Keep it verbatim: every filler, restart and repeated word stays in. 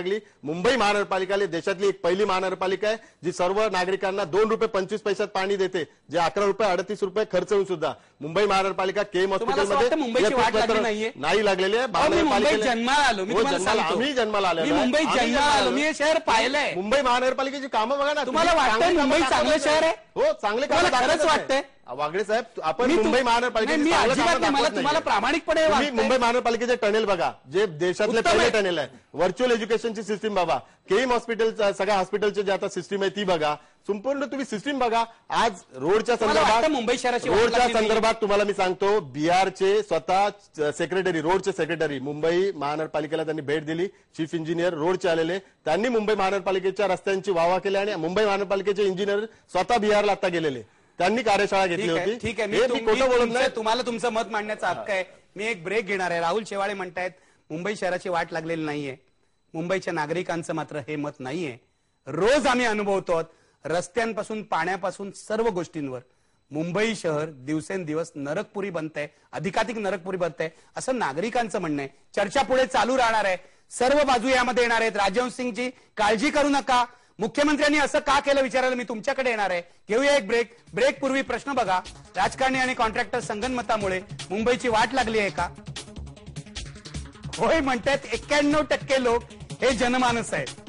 लागली। मुंबई महानगरपालिका देशातली एक पहिली महानगरपालिका आहे जी सर्व नागरिकांना दोन रुपये पंचवीस पैशात पाणी देते, जे अकरा रुपये अडतीस रुपये खर्च होऊन सुद्धा मुंबई महानगरपालिका केम हॉस्पिटलमध्ये नाही लागलेली आहे। जन्माला आलो मी, आम्ही जन्माला आलो, मुंबई जन्माला आलो, मी हे शहर पाहिलंय। मुंबई महानगरपालिकेची कामं बघा ना, तुम्हाला वाटतंय मुंबई चांगलं शहर आहे? हो, चांगले काम खरंच वाटतंय वागळे साहेब? आपण मुंबई महानगरपालिकेचे तुम्हाला प्रामाणिकपणे मुंबई महानगरपालिकेचे टनेल बघा, जे देशातले पहिले टनेल आहे। व्हर्च्युअल एज्युकेशनची सिस्टीम बघा, केम हॉस्पिटल सगळ्या हॉस्पिटलची जे आता सिस्टीम आहे ती बघा, संपूर्ण तुम्ही सिस्टीम बघा। आज रोडच्या संदर्भात मुंबई शहराची रोडच्या संदर्भात तुम्हाला मी सांगतो, बिहारचे स्वतः सेक्रेटरी, रोडचे सेक्रेटरी मुंबई महानगरपालिकेला त्यांनी भेट दिली, चीफ इंजिनियर रोडचे आलेले, त्यांनी मुंबई महानगरपालिकेच्या रस्त्यांची वाहवा केली आणि मुंबई महानगरपालिकेचे इंजिनियर स्वतः बिहारला आता गेलेले, त्यांनी कार्यशाळा घेतली होती। ठीक आहे, मी खोटं बोलत नाही, तुम्हाला तुमचं मत मांडण्याचा हक्क आहे। मी एक ब्रेक घेणार आहे। राहुल शेवाळे म्हणतायत मुंबई शहराची वाट लागलेली नाहीये, मुंबईच्या नागरिकांचं मात्र हे मत नाहीये। रोज आम्ही अनुभवतो, रस्त्यांपासून पाण्यापासून सर्व गोष्टींवर मुंबई शहर दिवसेंदिवस नरकपुरी बनतंय, अधिकाधिक नरकपुरी बनतंय असं नागरिकांचं म्हणणं आहे। चर्चा पुढे चालू राहणार आहे, सर्व बाजू यामध्ये येणार आहेत। राजवंश सिंगजी काळजी करू नका, मुख्यमंत्र्यांनी असं का केलं विचारायला मी तुमच्याकडे येणार आहे। घेऊया एक ब्रेक। ब्रेक पूर्वी प्रश्न बघा, राजकारणी आणि कॉन्ट्रॅक्टर संगनमतामुळे मुंबईची वाट लागली आहे का? होय म्हणतात एक्क्याण्णव टक्के लोक हे जनमानस आहे।